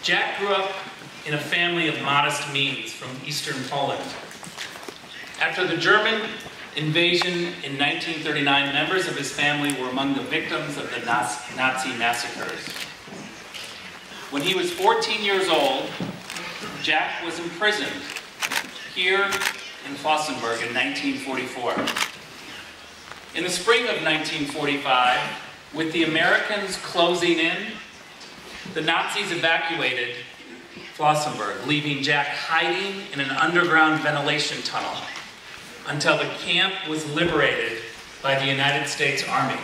Jack grew up in a family of modest means from eastern Poland. After the German invasion in 1939, members of his family were among the victims of the Nazi massacres. When he was 14 years old, Jack was imprisoned here in Flossenbürg in 1944. In the spring of 1945, with the Americans closing in, the Nazis evacuated Flossenbürg, leaving Jack hiding in an underground ventilation tunnel until the camp was liberated by the United States Army.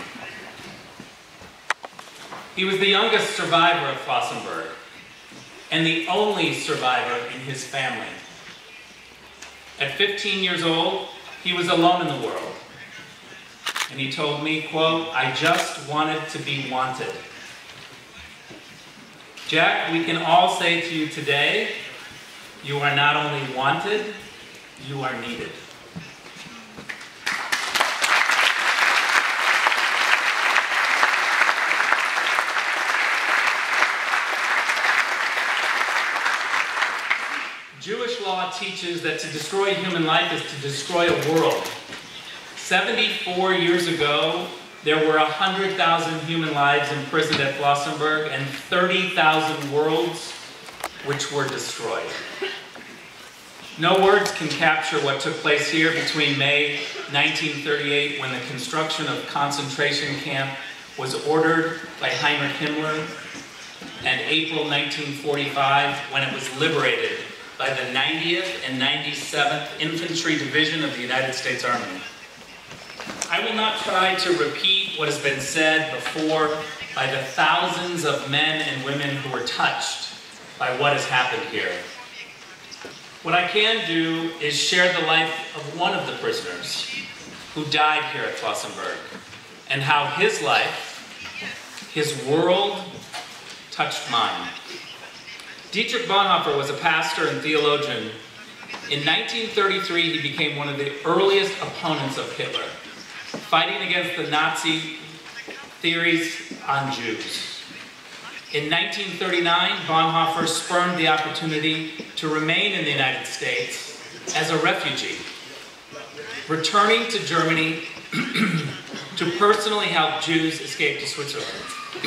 He was the youngest survivor of Flossenbürg and the only survivor in his family. At 15 years old, he was alone in the world. And he told me, quote, "I just wanted to be wanted." Jack, we can all say to you today, you are not only wanted, you are needed. Jewish law teaches that to destroy human life is to destroy a world. 74 years ago, there were 100,000 human lives imprisoned at Flossenbürg and 30,000 worlds which were destroyed. No words can capture what took place here between May 1938, when the construction of concentration camp was ordered by Heinrich Himmler, and April 1945, when it was liberated by the 90th and 97th Infantry Division of the United States Army. I will not try to repeat what has been said before by the thousands of men and women who were touched by what has happened here. What I can do is share the life of one of the prisoners who died here at Flossenbürg, and how his life, his world, touched mine. Dietrich Bonhoeffer was a pastor and theologian. In 1933, he became one of the earliest opponents of Hitler, fighting against the Nazi theories on Jews. In 1939, Bonhoeffer spurned the opportunity to remain in the United States as a refugee, returning to Germany to personally help Jews escape to Switzerland.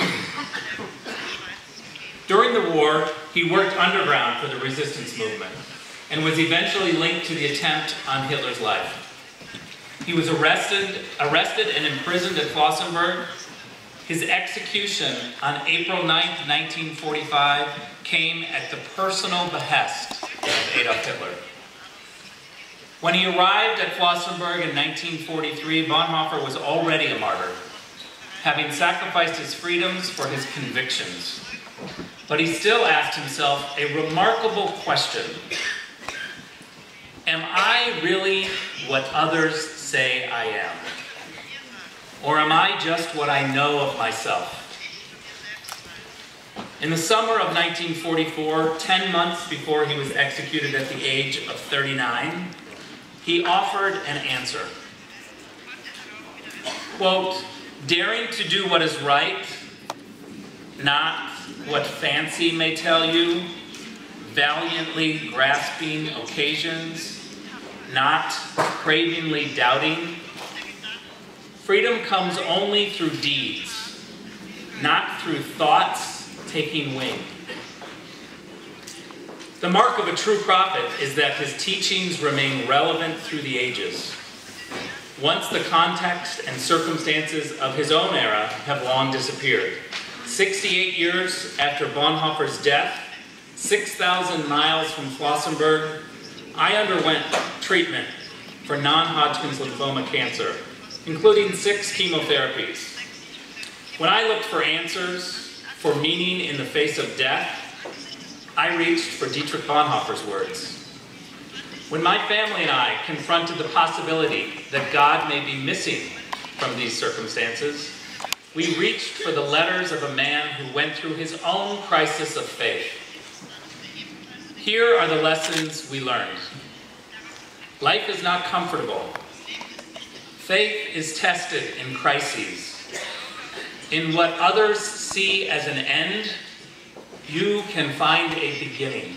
During the war, he worked underground for the resistance movement and was eventually linked to the attempt on Hitler's life. He was arrested and imprisoned at Flossenbürg. His execution on April 9th, 1945 came at the personal behest of Adolf Hitler. When he arrived at Flossenbürg in 1943, Bonhoeffer was already a martyr, having sacrificed his freedoms for his convictions. But he still asked himself a remarkable question. Am I really what others say I am? Or am I just what I know of myself? In the summer of 1944, 10 months before he was executed at the age of 39, he offered an answer. Quote, "Daring to do what is right, not what fancy may tell you, valiantly grasping occasions, not cravingly doubting. Freedom comes only through deeds, not through thoughts taking wing." The mark of a true prophet is that his teachings remain relevant through the ages. Once the context and circumstances of his own era have long disappeared. 68 years after Bonhoeffer's death, 6,000 miles from Flossenbürg, I underwent treatment for non-Hodgkin's lymphoma cancer, including 6 chemotherapies. When I looked for answers, for meaning in the face of death, I reached for Dietrich Bonhoeffer's words. When my family and I confronted the possibility that God may be missing from these circumstances, we reached for the letters of a man who went through his own crisis of faith. Here are the lessons we learned. Life is not comfortable. Faith is tested in crises. In what others see as an end, you can find a beginning.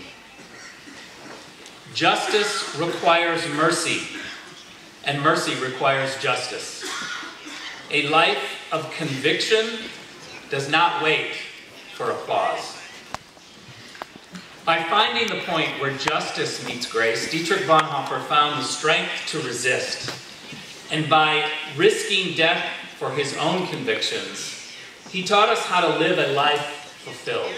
Justice requires mercy, and mercy requires justice. A life of conviction does not wait for applause. By finding the point where justice meets grace, Dietrich Bonhoeffer found the strength to resist. And by risking death for his own convictions, he taught us how to live a life fulfilled.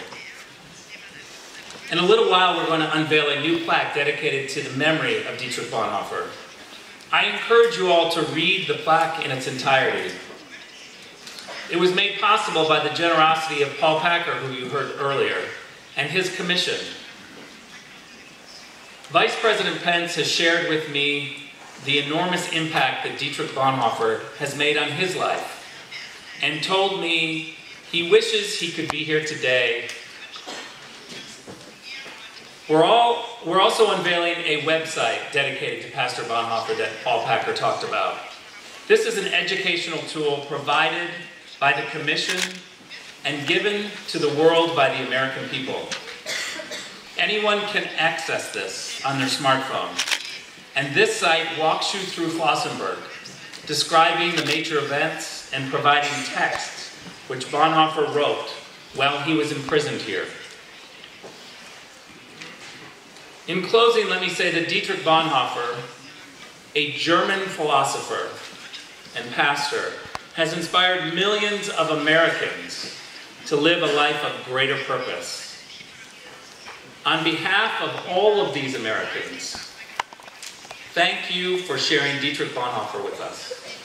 In a little while, we're going to unveil a new plaque dedicated to the memory of Dietrich Bonhoeffer. I encourage you all to read the plaque in its entirety. It was made possible by the generosity of Paul Packer, who you heard earlier, and his commission. Vice President Pence has shared with me the enormous impact that Dietrich Bonhoeffer has made on his life, and told me he wishes he could be here today. We're also unveiling a website dedicated to Pastor Bonhoeffer that Paul Packer talked about. This is an educational tool provided by the Commission and given to the world by the American people. Anyone can access this on their smartphone. And this site walks you through Flossenbürg, describing the major events and providing texts which Bonhoeffer wrote while he was imprisoned here. In closing, let me say that Dietrich Bonhoeffer, a German philosopher and pastor, has inspired millions of Americans to live a life of greater purpose. On behalf of all of these Americans, thank you for sharing Dietrich Bonhoeffer with us.